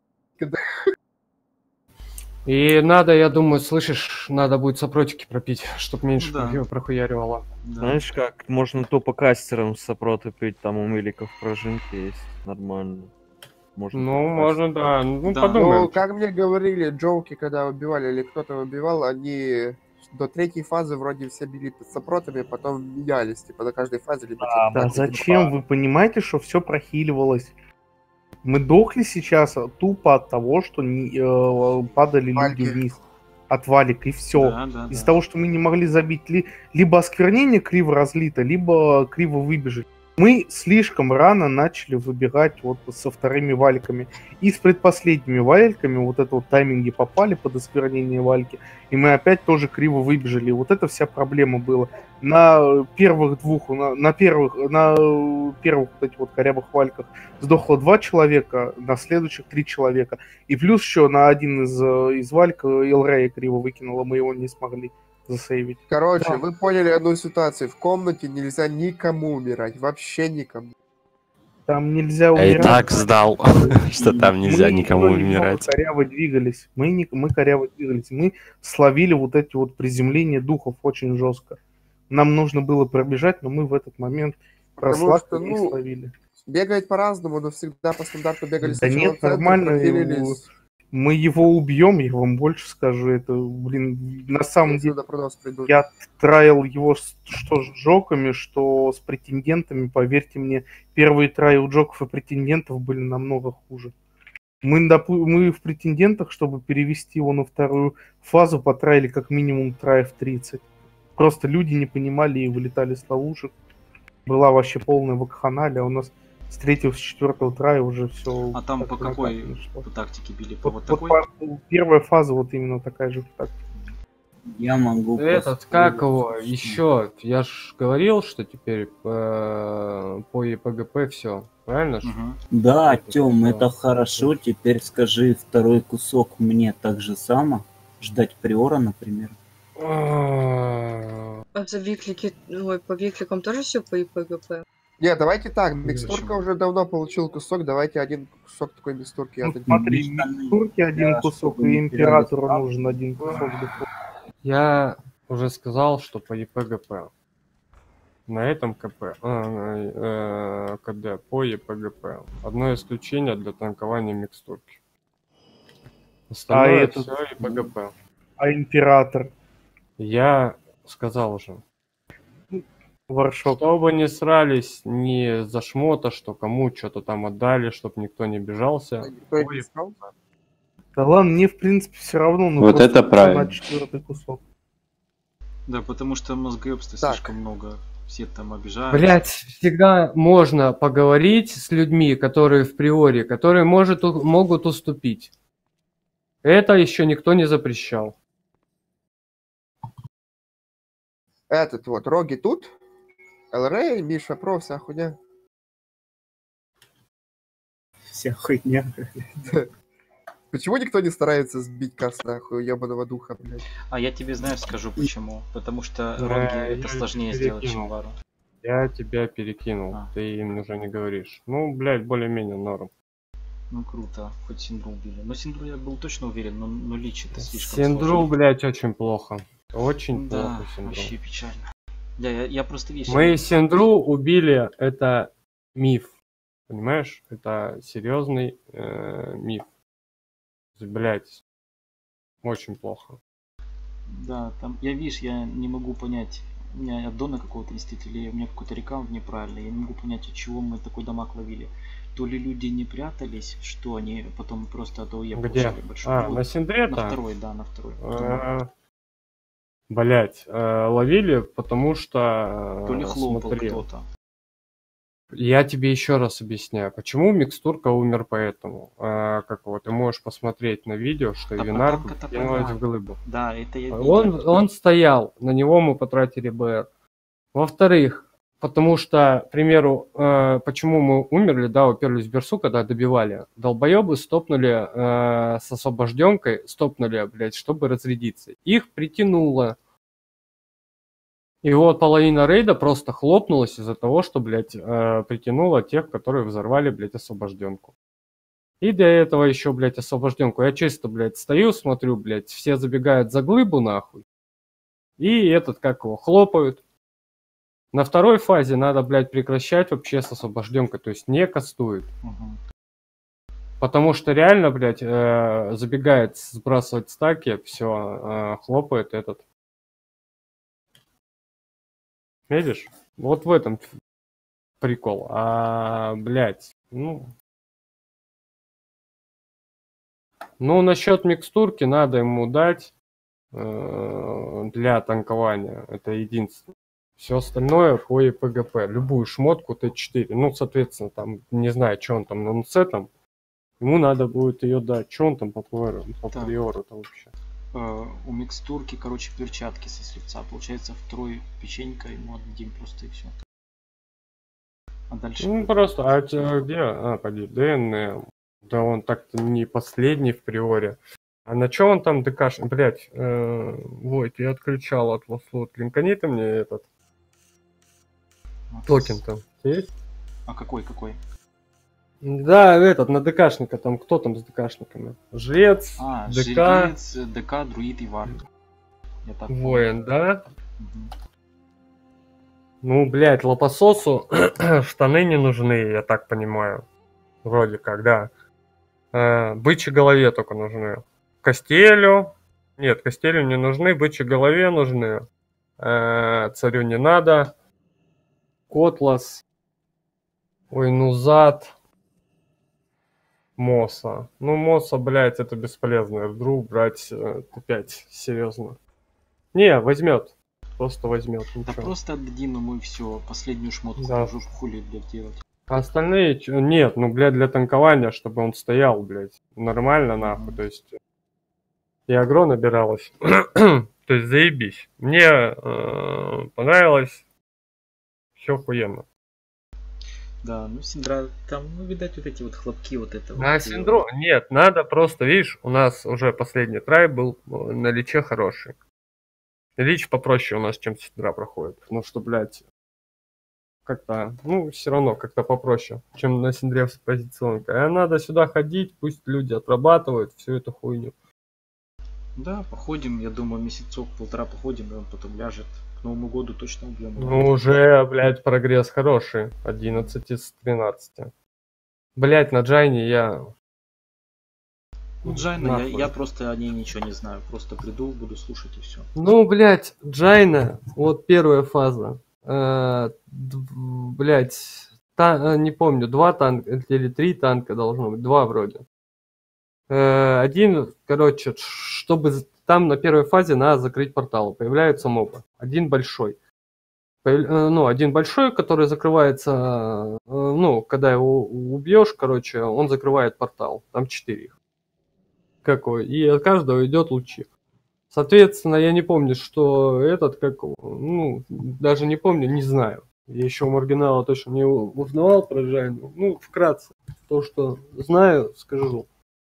И надо, я думаю, слышишь, надо будет сопротики пропить, чтобы меньше Да. проху- прохуяривало. Да. Знаешь как, можно тупо кастером сопроты пить, там у миликов пружинки есть, нормально. Можно Ну, попасть. можно, да. Ну, Да. подумаем. Ну, как мне говорили, джоуки, когда убивали или кто-то убивал, они до третьей фазы вроде все били с сопротами, потом менялись, типа на каждой фазе либо Да, типа, так, зачем? либо- Вы понимаете, что все прохиливалось? Мы дохли сейчас тупо от того, что не, э, падали Вальки. люди вниз от валик, и все. Да, да, Из-за да. того, что мы не могли забить ли, либо осквернение криво разлито, либо криво выбежать. Мы слишком рано начали выбегать вот со вторыми валиками. И с предпоследними валиками вот это вот тайминги попали под осквернение вальки, и мы опять тоже криво выбежали. Вот это вся проблема была. На первых двух, на, на первых, на первых вот этих вот корявых вальках сдохло два человека, на следующих три человека. И плюс еще на один из, э, из вальк Элрея криво выкинуло, мы его не смогли засейвить. Короче, Да. вы поняли одну ситуацию. В комнате нельзя никому умирать, вообще никому. Там нельзя Я умирать. и так сдал, что там нельзя Мы никому немного умирать. коряво двигались. Мы, не, мы коряво двигались. Мы словили вот эти вот приземления духов очень жестко. Нам нужно было пробежать, но мы в этот момент Потому прославили что, и ну, словили. Бегать по-разному, но всегда по стандарту бегали Да сначала нет, в центр, нормально. профилились. Мы его убьем, я вам больше скажу. Это, блин, на самом деле, я траил его с- что с джоками, что с претендентами. Поверьте мне, первые траил джоков и претендентов были намного хуже. Мы, допу- мы в претендентах, чтобы перевести его на вторую фазу, потратили как минимум траев тридцать. Просто люди не понимали и вылетали с ловушек. Была вообще полная вакханалия, а у нас с третьего, с четвертого трая уже все. А там по какой по тактике били? По вот, Вот такой? по- первая фаза вот именно такая же тактика. Я могу... Этот, как его, еще, я ж говорил, что теперь э, по ЕПГП все, правильно ж? Да, Тём, это хорошо. Теперь скажи второй кусок мне так же само. Ждать приора, например. А за виклики, ой, по викликам тоже все по ИПГП? Не, давайте так, микстурка уже давно получил кусок, давайте один кусок такой микстурки Ну, отдадим. смотри, микстурки один кусок, и императору нужен один кусок. Я уже сказал, что по ЕПГП. На этом КП, а, э, КД по ЕПГП. Одно исключение для танкования микстурки. А Остальное этот- все ЕПГП. А император? Я сказал уже. Варшоп. Чтобы не срались ни за шмота, что кому что-то там отдали, чтобы никто не бежался. Да ладно, мне в принципе все равно. Ну, Вот просто это правильно. на четвертый кусок. Да, потому что мозгоебства слишком много. Все там обижают. Блять, всегда можно поговорить с людьми, которые в приоре, которые может, у- могут уступить. Это еще никто не запрещал. Этот вот, Роги тут, эл-Рэй, Миша Про, вся хуйня. Вся хуйня. Почему никто не старается сбить каст нахуй, ебаного духа, блядь? А я тебе, знаешь, скажу почему. Потому что Да, роги я это сложнее сделать, чем перекинул. вару. Я тебя перекинул, А. ты им уже не говоришь. Ну, блядь, более-менее норм. Ну круто, хоть Синдру убили. Но Синдру я был точно уверен, но, но Лич это слишком Синдру, сложно. блядь, очень плохо. Очень Да, плохо Синдру. вообще печально. Да, я, я просто видишь. Мы Синдру убили, это миф. Понимаешь? Это серьезный э, миф. Блять, очень плохо. Да, там, я видишь, я не могу понять. У меня аддона какого-то есть, или у меня какой-то рекаунт неправильный. Я не могу понять, от чего мы такой дамаг ловили. То ли люди не прятались, что они потом просто от ОЕ Где? получали большой. А, Ну, на Синдре-то? На второй, да, на второй. Блять, ловили, потому что... То ли э, хлопал смотри, кто-то. Я тебе еще раз объясняю, почему Микстурка умер поэтому. А, как вот, ты можешь посмотреть на видео, что Да Винар потому что кинулась топора. в глыбу. Да, это я Он, видел. он стоял, на него мы потратили БР. Во-вторых, потому что, к примеру, э, почему мы умерли, да, уперлись в Берсу, когда добивали. Долбоебы стопнули э, с освобожденкой, стопнули, блядь, чтобы разрядиться. Их притянуло. И вот половина рейда просто хлопнулась из-за того, что, блядь, э, притянуло тех, которые взорвали, блядь, освобожденку. И для этого еще, блядь, освобожденку. Я чисто, блядь, стою, смотрю, блядь, все забегают за глыбу, нахуй. И этот, как его, хлопают. На второй фазе надо, блядь, прекращать вообще с освобожденкой, то есть не кастует. Мгм. Потому что реально, блядь, э, забегает сбрасывать стаки, все, э, хлопает этот. Видишь? Вот в этом прикол. А, блядь, ну... Ну, насчет микстурки надо ему дать э, для танкования. Это единственное. Все остальное по ЕПГП. Любую шмотку Т четыре. Ну, соответственно, там, не знаю, что он там на НЦ там. Ему надо будет ее дать. Что он там по приору, по Так. приору-то вообще? Э, у микстурки, короче, перчатки со слепца. Получается, второй печенька ему отдадим просто и все. А дальше? Ну, просто, а те- где? А, поди, ДНМ. Да он так-то не последний в приоре. А на что он там ДКш? Блять, э, вот, я отключал от вас слот. Линкани ты мне этот токен там есть? А какой, какой? Да, этот, на ДКшника, там кто там с ДКшниками? Жрец, А, ДК, жрец, ДК, друид и вар. Я так понял. воин, да? Мгм. Ну, блядь, лопасосу штаны не нужны, я так понимаю. Вроде как, да. Э, бычьей голове только нужны. Костелю. Нет, Костелю не нужны. Бычьей голове нужны. Э, царю не надо. Котлас. Ой, Нузат. Моса. Ну, Моса, блядь, это бесполезно. Вдруг брать э, опять серьезно. Не, возьмет. Просто возьмет. Да просто отдадим ему и все. Последнюю шмотку Да. уже хули, блядь, делать. А остальные, чё- нет, ну, блядь, для танкования, чтобы он стоял, блядь, нормально, нахуй, то есть, и агро набиралось, то есть, заебись. Мне э, понравилось, все охуенно. Да, ну Синдра, там, ну, видать, вот эти вот хлопки вот это А вот. Синдро, нет, надо просто, видишь, у нас уже последний трай был э, на Личе хороший. Лич попроще у нас, чем Синдра проходит, ну, что, блядь, как-то, ну, все равно как-то попроще, чем на Синдре с позиционкой. А надо сюда ходить, пусть люди отрабатывают всю эту хуйню. Да, походим, я думаю, месяцок полтора походим, и он потом ляжет. К Новому году точно убьем. Ну, уже, блядь, прогресс хороший. одиннадцать из тринадцати. Блядь, на Джайне я... Ну, Джайна, я, Нахуй. я просто о ней ничего не знаю. Просто приду, буду слушать и все. Ну, блядь, Джайна, вот первая фаза. Э, д- блядь, та- э, не помню, два танка или три танка должно быть, два вроде. Э, один, короче, чтобы з- там на первой фазе надо закрыть портал, появляются мобы. Один большой. Появ- э, Ну, один большой, который закрывается, э, ну, когда его убьешь, короче, он закрывает портал. Там четыре их. Какой? И от каждого идет лучи. Соответственно, я не помню, что этот, как, его, ну, даже не помню, не знаю. Я еще у маргинала точно не у- узнавал про Джайну. Ну, вкратце, то, что знаю, скажу.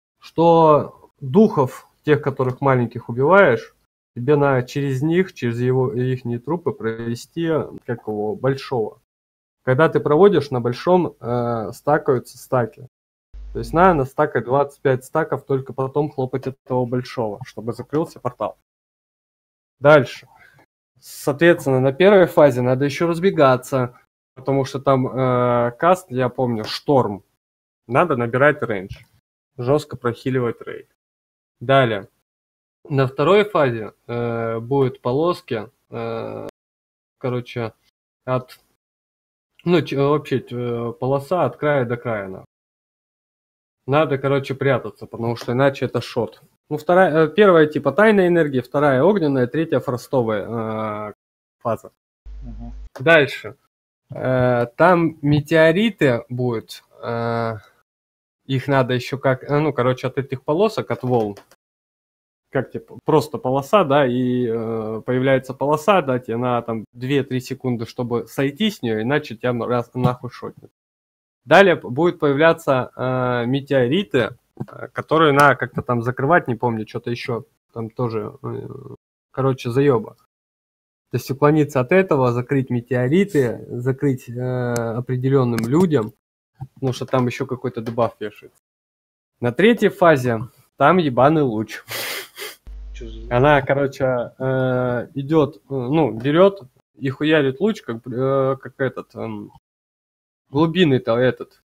Что духов, тех, которых маленьких убиваешь, тебе надо через них, через его, их трупы провести, как его, большого. Когда ты проводишь, на большом э, стакаются стаки. То есть надо настакать двадцать пять стаков, только потом хлопать этого большого, чтобы закрылся портал. Дальше. Соответственно, на первой фазе надо еще разбегаться, потому что там э, каст, я помню, шторм. Надо набирать рейндж. Жестко прохиливать рейд. Далее. На второй фазе э, будут полоски, э, короче, от, ну, ч- вообще э, полоса от края до края. Нахуй. Надо, короче, прятаться, потому что иначе это шот. Ну, вторая, э, первая типа тайная энергия, вторая огненная, третья фростовая э, фаза. Мгм. Дальше. Э, там метеориты будут. э, их надо еще как, э, ну, короче, от этих полосок, от волн. Как типа, просто полоса, да, и э, появляется полоса, да, тебе надо там две-три секунды, чтобы сойти с нее, иначе тебя раз нахуй шотнет. Далее будет появляться э, метеориты, э, которые надо как-то там закрывать, не помню, что-то еще, там тоже, э, короче, заеба. То есть уклониться от этого, закрыть метеориты, закрыть э, определенным людям, потому что там еще какой-то дебаф вешается. На третьей фазе там ебаный луч. Чё за- Она, короче, э, идет, э, ну, берет и хуярит луч, как, э, как этот, эм, глубинный-то этот.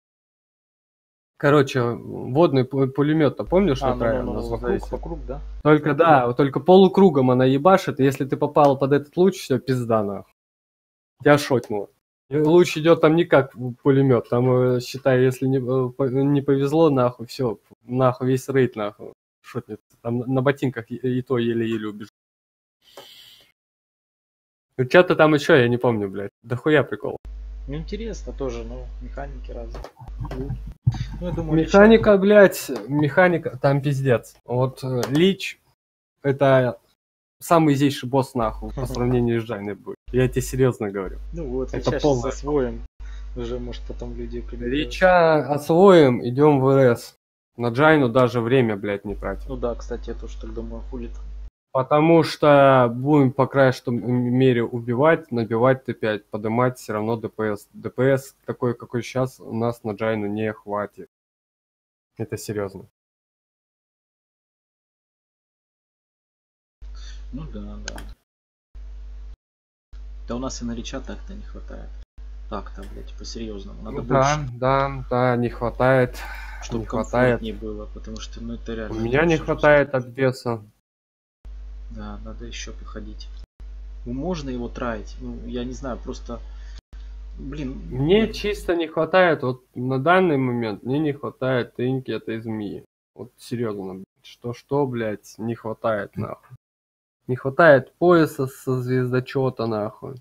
Короче, водный пулемет-то, помнишь, А, на крае ну, у ну, нас ну, вокруг? вокруг, вокруг, да? Только, да, вот только полукругом она ебашит, и если ты попал под этот луч, все, пизда, нахуй. Тебя шотнуло. И луч идет там не как пулемет, там, э, считай, если не, э, по- не повезло, нахуй, все, нахуй, весь рейд, нахуй, шотнется. Там на ботинках и, и то еле-еле убежишь. Ну, что-то там еще, я не помню, блядь. Да хуя прикол. Ну, интересно тоже, ну, механики разные. Ну, я думаю, Механика, блядь, механика, там пиздец. Вот э, Лич, это самый изейший босс, нахуй, по сравнению с Джайной будет. Я тебе серьезно говорю. Ну вот, это сейчас полное. освоим. Уже, может, потом люди прибегают. Лича освоим, идем в РС. На Джайну даже время, блядь, не тратим. Ну да, кстати, я тоже так думаю, хули там. Потому что будем по крайней что мере убивать, набивать Т пять, поднимать все равно ДПС. ДПС такой, какой сейчас, у нас на Джайну не хватит. Это серьезно. Ну да, да. Да у нас и на Лича так-то не хватает. Так-то, блядь, по-серьезному. Надо Ну, больше. да, да, да, не хватает. Чтобы не хватает. комфортнее было, потому что, ну, это реально... У меня не хватает обвеса. Да, надо еще походить. Ну, можно его траить, ну, я не знаю, просто... Блин... Мне я... чисто не хватает, вот на данный момент мне не хватает тыньки этой змеи. Вот серьезно, что-что, блядь, не хватает, нахуй. Не хватает пояса со звездочета, нахуй.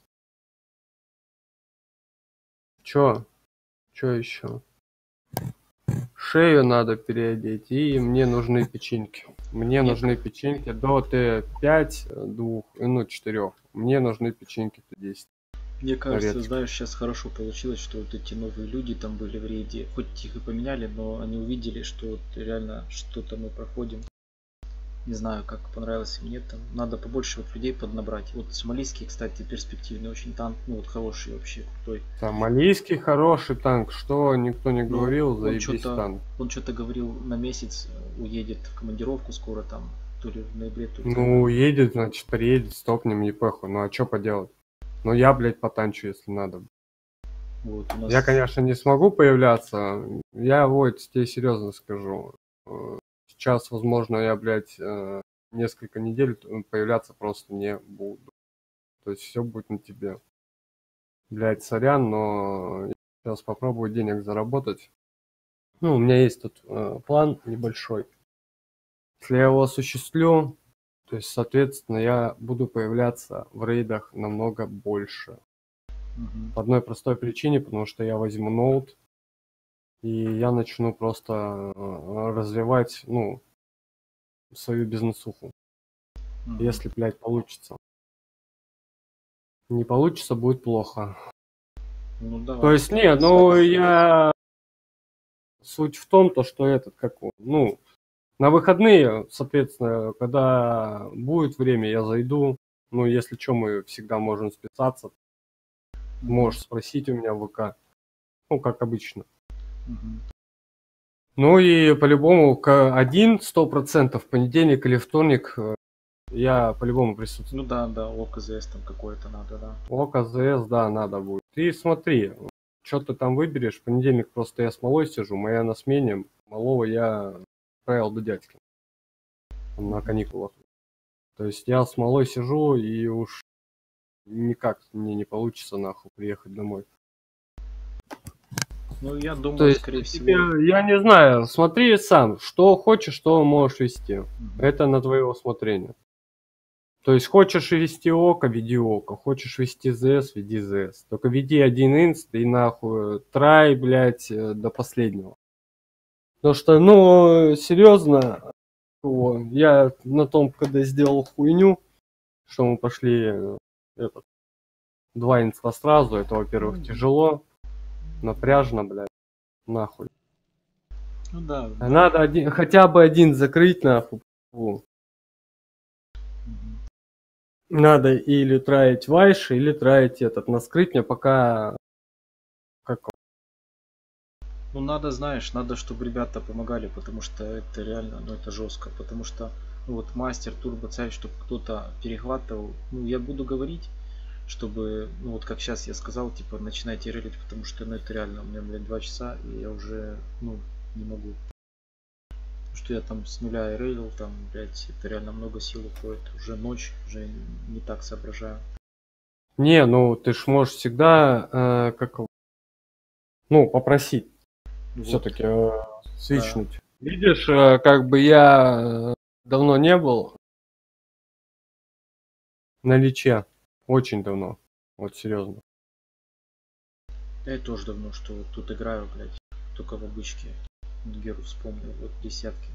Чё? Чё еще? Шею надо переодеть, и мне нужны печеньки. Мне Нет. нужны печеньки до Т пять, двух, ну, четырех. Мне нужны печеньки Т десять. Мне кажется, Редко. знаешь, сейчас хорошо получилось, что вот эти новые люди там были в рейде, хоть их и поменяли, но они увидели, что вот реально что-то мы проходим. Не знаю, как понравилось им, нет, там надо побольше вот людей поднабрать. Вот сомалийский, кстати, перспективный очень танк, ну вот хороший вообще, крутой. Сомалийский хороший танк, что никто не говорил, Ну, заебись танк. Он что-то говорил, на месяц уедет в командировку скоро там, то ли в ноябре, то ли... Ну, уедет, значит, приедет, стопнем, не похуй. Ну, а что поделать? Ну, я, блядь, потанчу, если надо. Вот, у нас... Я, конечно, не смогу появляться. Я, вот, тебе серьезно скажу. Сейчас, возможно, я, блядь, несколько недель появляться просто не буду. То есть все будет на тебе. Блядь, сорян, но я сейчас попробую денег заработать. Ну, у меня есть тут э, план небольшой. Если я его осуществлю, то есть, соответственно, я буду появляться в рейдах намного больше. Угу. По одной простой причине, потому что я возьму ноут, и я начну просто развивать, ну, свою бизнесуху. Угу. Если, блядь, получится. Не получится, будет плохо. Ну, давай. То есть, не, ну, я... Суть в том, то, что этот, как он, ну, на выходные, соответственно, когда будет время, я зайду. Ну, если что, мы всегда можем списаться. Mm-hmm. Можешь спросить у меня в ВК. Ну, как обычно. Mm-hmm. Ну и по-любому к один сто процентов понедельник или вторник я по-любому присутствую. Ну да, да, ОКЗС там какое-то надо, да. ОКЗС, да, надо будет. Ты смотри, что ты там выберешь. В понедельник просто я с малой сижу, моя на смене. Малого я отправил до дядьки на каникулах. То есть я с малой сижу, и уж никак мне не получится нахуй приехать домой. Ну, я думаю, То есть, скорее всего... Тебе, я не знаю, смотри сам, что хочешь, что можешь вести. Mm-hmm. Это на твое усмотрение. То есть, хочешь вести ОКО, веди ОКО. Хочешь вести ЗС, веди ЗС. Только веди один инст и нахуй трай, блядь, до последнего. Потому что, ну, серьезно, я на том, когда сделал хуйню, что мы пошли этот, два инста сразу, это, во-первых, mm-hmm. тяжело. Напряжно, блядь, нахуй. Ну да. да. Надо один, хотя бы один закрыть, нахуй. Фу. Mm-hmm. Надо или траить вайш, или траить этот на скрытня, пока... Как... Ну надо, знаешь, надо, чтобы ребята помогали, потому что это реально, ну это жестко. Потому что, ну вот мастер, турбо, царь, чтобы кто-то перехватывал. Ну я буду говорить, чтобы, ну вот как сейчас я сказал, типа, начинайте релить, потому что, ну, это реально, у меня, блядь, два часа, и я уже, ну, не могу. Потому что я там с нуля и рейлил, там, блядь, это реально много сил уходит. Уже ночь, уже не так соображаю. Не, ну, ты ж можешь всегда, э, как, ну, попросить вот. Все-таки э, свичнуть. Да. Видишь, э, как бы я давно не был на личе. Очень давно. Вот серьезно. Я тоже давно, что вот тут играю, блядь. Только в обычке. Геру вспомнил. Вот десятки.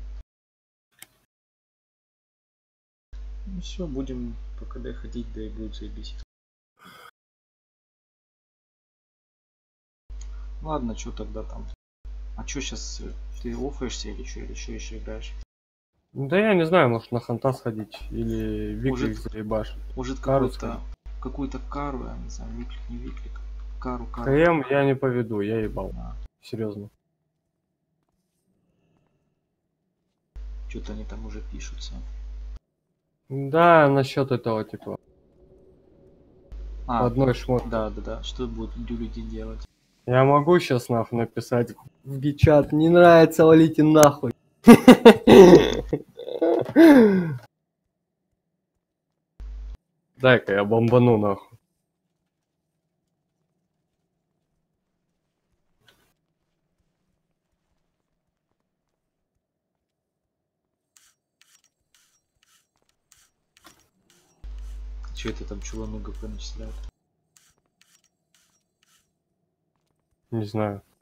Ну все, будем по КД ходить, да и будет заебись. Ладно, что тогда там? А что сейчас? Ты офаешься или что? Или что еще играешь? Да я не знаю, может на ханта сходить. Или виклик заебашь. Может какой-то... Какую-то кару, я не знаю, виклик, не виклик. Кару, кару. КМ я не поведу, я ебал. А. Серьезно. Что-то они там уже пишутся. Да, насчет этого типа. А, одной шмотке. Да, да, да. Что будут люди делать? Я могу сейчас нахуй написать в гичат, не нравится, валите нахуй. Дай-ка я бомбану нахуй. Че это там чулануга начисляют? Не знаю.